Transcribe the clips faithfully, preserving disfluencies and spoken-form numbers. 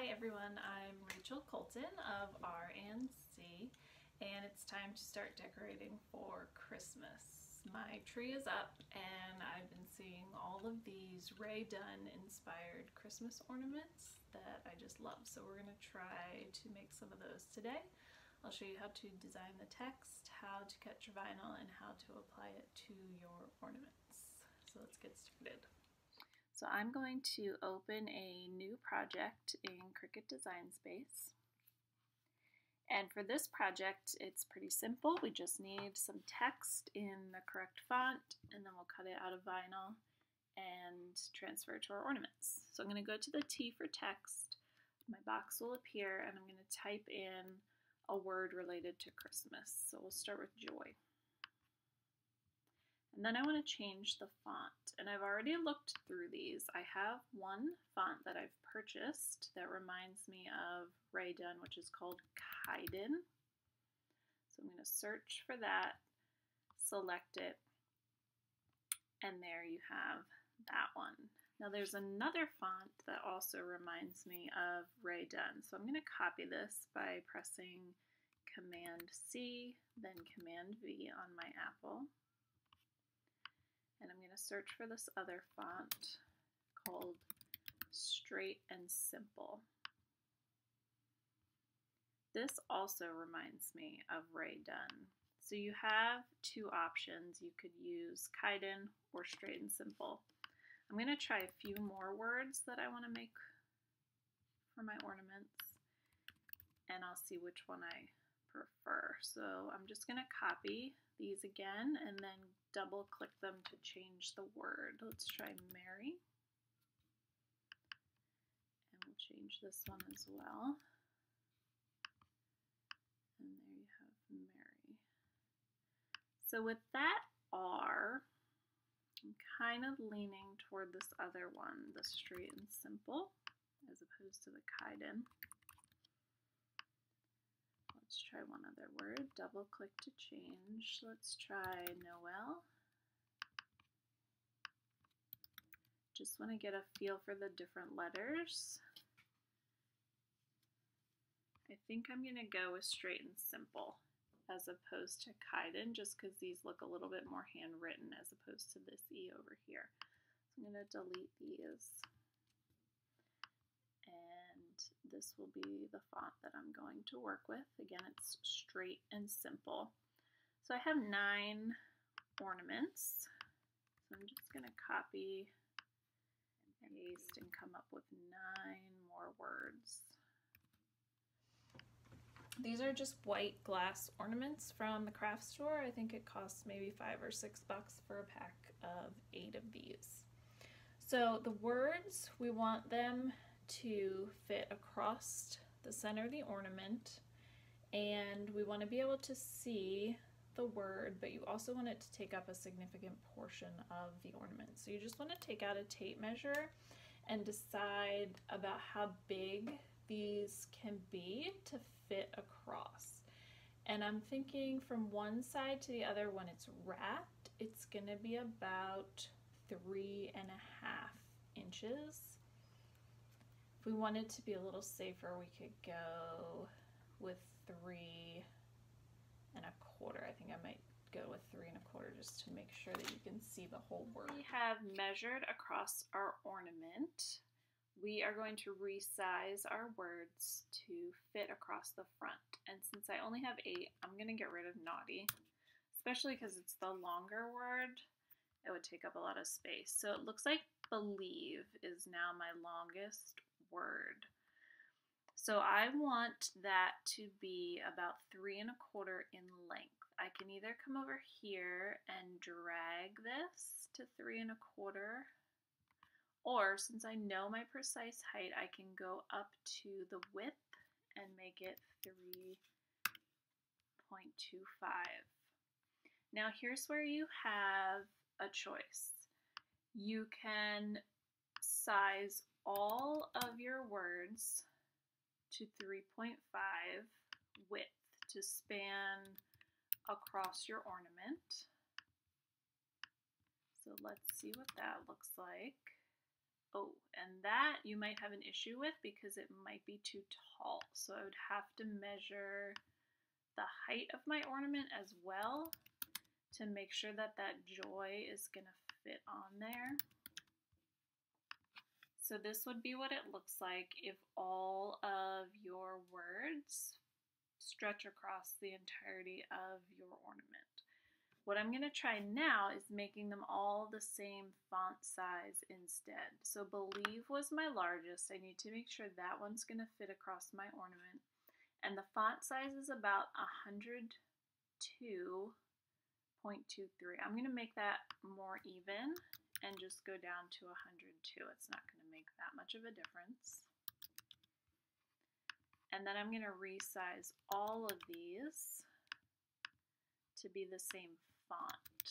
Hi everyone, I'm Rachel Colton of R and C, and it's time to start decorating for Christmas. My tree is up and I've been seeing all of these Rae Dunn inspired Christmas ornaments that I just love, so we're going to try to make some of those today. I'll show you how to design the text, how to cut your vinyl, and how to apply it to your ornaments. So let's get started. So I'm going to open a new project in Cricut Design Space. And for this project, it's pretty simple. We just need some text in the correct font, and then we'll cut it out of vinyl and transfer it to our ornaments. So I'm going to go to the T for text. My box will appear, and I'm going to type in a word related to Christmas. So we'll start with joy. And then I want to change the font, and I've already looked through these. I have one font that I've purchased that reminds me of Rae Dunn, which is called Kaiden. So I'm going to search for that, select it, and there you have that one. Now there's another font that also reminds me of Rae Dunn. So I'm going to copy this by pressing Command C, then Command V on my Apple. And I'm going to search for this other font called Straight and Simple. This also reminds me of Rae Dunn. So you have two options. You could use Kaiden or Straight and Simple. I'm going to try a few more words that I want to make for my ornaments, and I'll see which one I prefer. So I'm just going to copy these again and then double click them to change the word. Let's try Mary. And we'll change this one as well. And there you have Mary. So with that R, I'm kind of leaning toward this other one, the Straight and Simple, as opposed to the Kaiden. Let's try one other word. Double click to change. Let's try Noel. Just want to get a feel for the different letters. I think I'm going to go with Straight and Simple as opposed to Kaiden, just because these look a little bit more handwritten as opposed to this E over here. So I'm going to delete these. And this will be the font that I'm going to work with. Again, it's Straight and Simple. So I have nine ornaments. So I'm just going to copy and paste and come up with nine more words. These are just white glass ornaments from the craft store. I think it costs maybe five or six bucks for a pack of eight of these. So the words, we want them to fit across the center of the ornament, and we want to be able to see the word, but you also want it to take up a significant portion of the ornament. So you just want to take out a tape measure and decide about how big these can be to fit across. And I'm thinking from one side to the other, when it's wrapped, it's going to be about three and a half inches. If we wanted to be a little safer, we could go with three and a quarter. I think I might go with three and a quarter just to make sure that you can see the whole word. We have measured across our ornament. We are going to resize our words to fit across the front. And since I only have eight, I'm going to get rid of naughty, especially because it's the longer word. It would take up a lot of space. So it looks like believe is now my longest word. So I want that to be about three and a quarter in length. I can either come over here and drag this to three and a quarter, or since I know my precise height, I can go up to the width and make it three point two five. Now here's where you have a choice. You can size all of your words to three point five width to span across your ornament. So let's see what that looks like. Oh, and And that you might have an issue with because it might be too tall. So I would have to measure the height of my ornament as well to make sure that that joy is going to fit on there. So this would be what it looks like if all of your words stretch across the entirety of your ornament. What I'm going to try now is making them all the same font size instead. So Believe was my largest. I need to make sure that one's going to fit across my ornament. And the font size is about one hundred two point two three. I'm going to make that more even and just go down to one hundred two. It's not going to make that much of a difference. And then I'm going to resize all of these to be the same font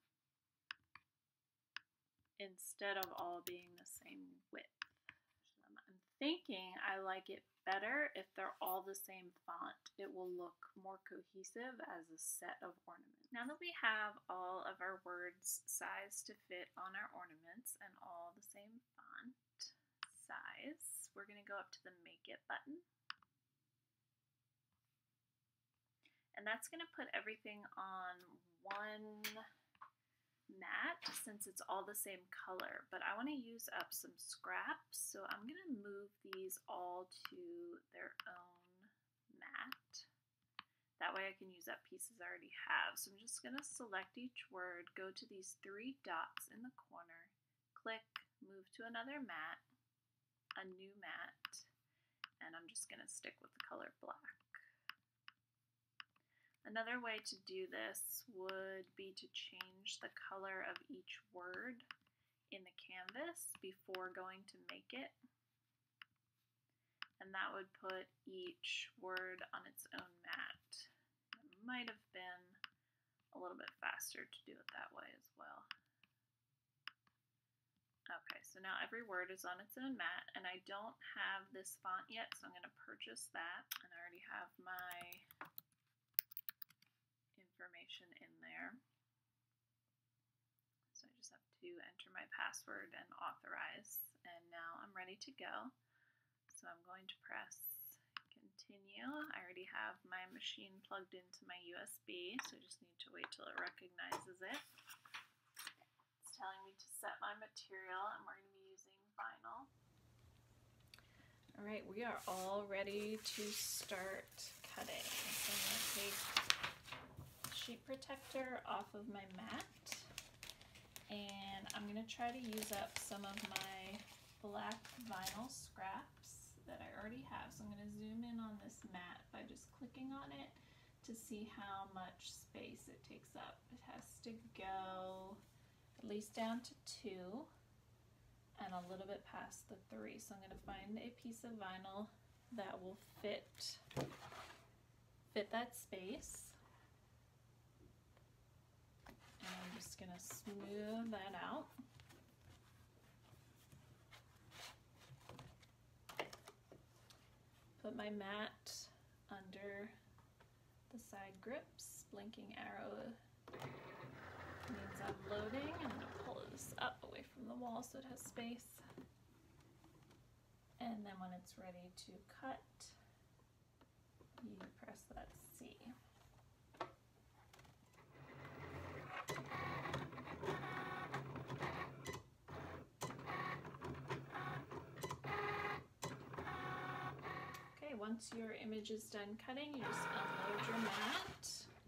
instead of all being the same width. I'm thinking I like it better if they're all the same font. It will look more cohesive as a set of ornaments. Now that we have all of our words sized to fit on our ornaments and all the same font size, we're going to go up to the Make It button. And that's going to put everything on one mat since it's all the same color. But I want to use up some scraps, so I'm going to move these all to their own mat. That way I can use up pieces I already have. So I'm just going to select each word, go to these three dots in the corner, click, move to another mat, a new mat, and I'm just going to stick with the color black. Another way to do this would be to change the color of each word in the canvas before going to make it. And that would put each word on its own mat. It might have been a little bit faster to do it that way as well. Okay, so now every word is on its own mat, and I don't have this font yet, so I'm going to purchase that. And I already have my information in there. So I just have to enter my password and authorize, and now I'm ready to go. So I'm going to press continue. I already have my machine plugged into my U S B, so I just need to wait till it recognizes it. It's telling me to set my material, and we're going to be using vinyl. All right, we are all ready to start cutting. So I'm going to take sheet protector off of my mat, and I'm going to try to use up some of my black vinyl scraps that I already have. So I'm going to zoom in on this mat by just clicking on it to see how much space it takes up. It has to go at least down to two and a little bit past the three. So I'm going to find a piece of vinyl that will fit fit that space. And I'm just going to smooth that out. Put my mat under the side grips. Blinking arrow means I'm loading. I'm going to pull this up away from the wall so it has space. And then when it's ready to cut, you press that C. Okay, once your image is done cutting, you just unload your mat,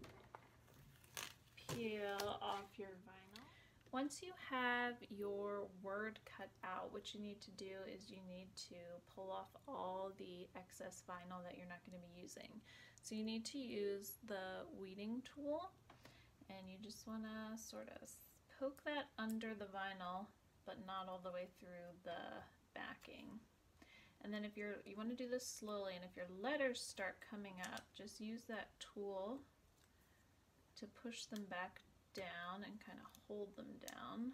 peel off your vinyl. Once you have your word cut out, what you need to do is you need to pull off all the excess vinyl that you're not going to be using. So you need to use the weeding tool, and you just want to sort of poke that under the vinyl, but not all the way through the backing. And then if you're, you want to do this slowly, and if your letters start coming up, just use that tool to push them back down and kind of hold them down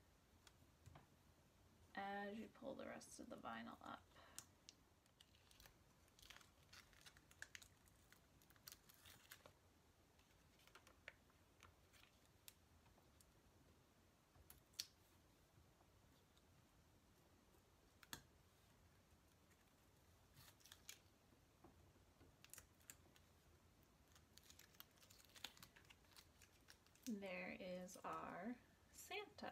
as you pull the rest of the vinyl up. there is our Santa.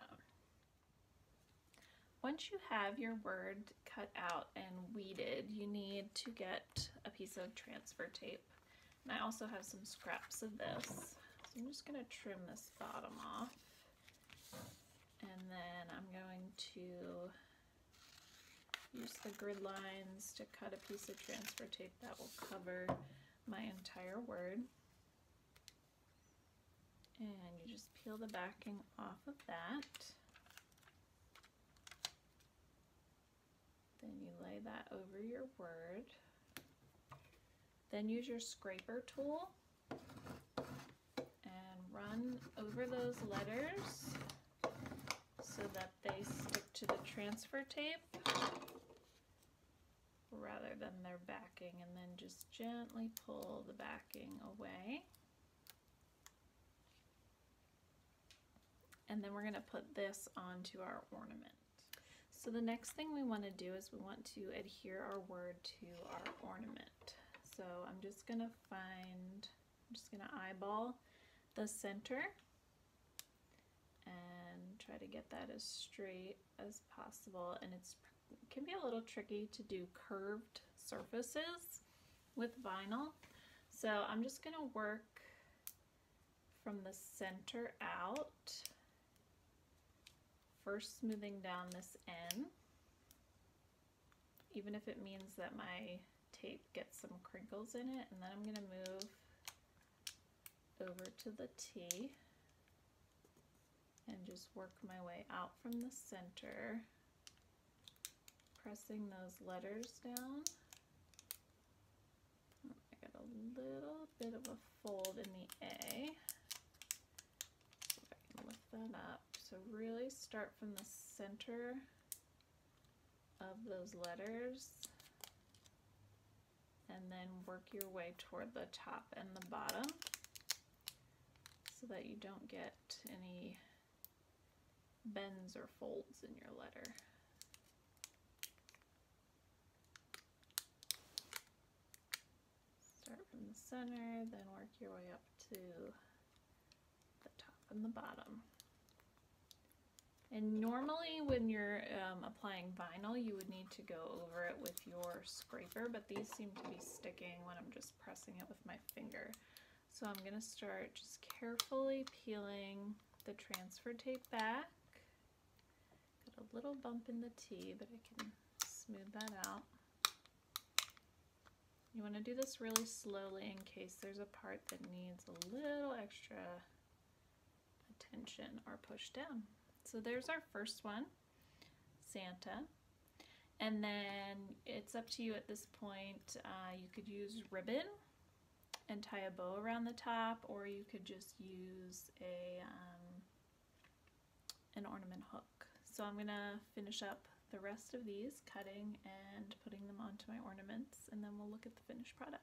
Once you have your word cut out and weeded, you need to get a piece of transfer tape. And I also have some scraps of this. So I'm just going to trim this bottom off. And then I'm going to use the grid lines to cut a piece of transfer tape that will cover my entire word. And you just peel the backing off of that. Then you lay that over your word. Then use your scraper tool and run over those letters so that they stick to the transfer tape rather than their backing, and then just gently pull the backing away. And then we're going to put this onto our ornament. So the next thing we want to do is we want to adhere our word to our ornament. So I'm just going to find, I'm just going to eyeball the center and try to get that as straight as possible. And it's, it can be a little tricky to do curved surfaces with vinyl. So I'm just going to work from the center out, first smoothing down this end, even if it means that my tape gets some crinkles in it, and then I'm going to move over to the T and just work my way out from the center, pressing those letters down. Oh, I got a little bit of a fold in the A. See if I can lift that up. So really start from the center of those letters and then work your way toward the top and the bottom so that you don't get any bends or folds in your letter. Start from the center, then work your way up to the top and the bottom. And normally when you're um, applying vinyl, you would need to go over it with your scraper, but these seem to be sticking when I'm just pressing it with my finger. So I'm going to start just carefully peeling the transfer tape back. Got a little bump in the T, but I can smooth that out. You want to do this really slowly in case there's a part that needs a little extra attention or push down. So there's our first one, Santa. And then it's up to you at this point. Uh, you could use ribbon and tie a bow around the top, or you could just use a um, an ornament hook. So I'm gonna finish up the rest of these, cutting and putting them onto my ornaments, and then we'll look at the finished product.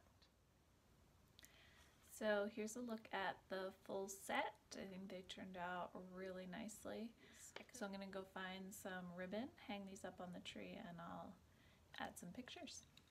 So here's a look at the full set. I think they turned out really nicely. So I'm gonna go find some ribbon, hang these up on the tree, and I'll add some pictures.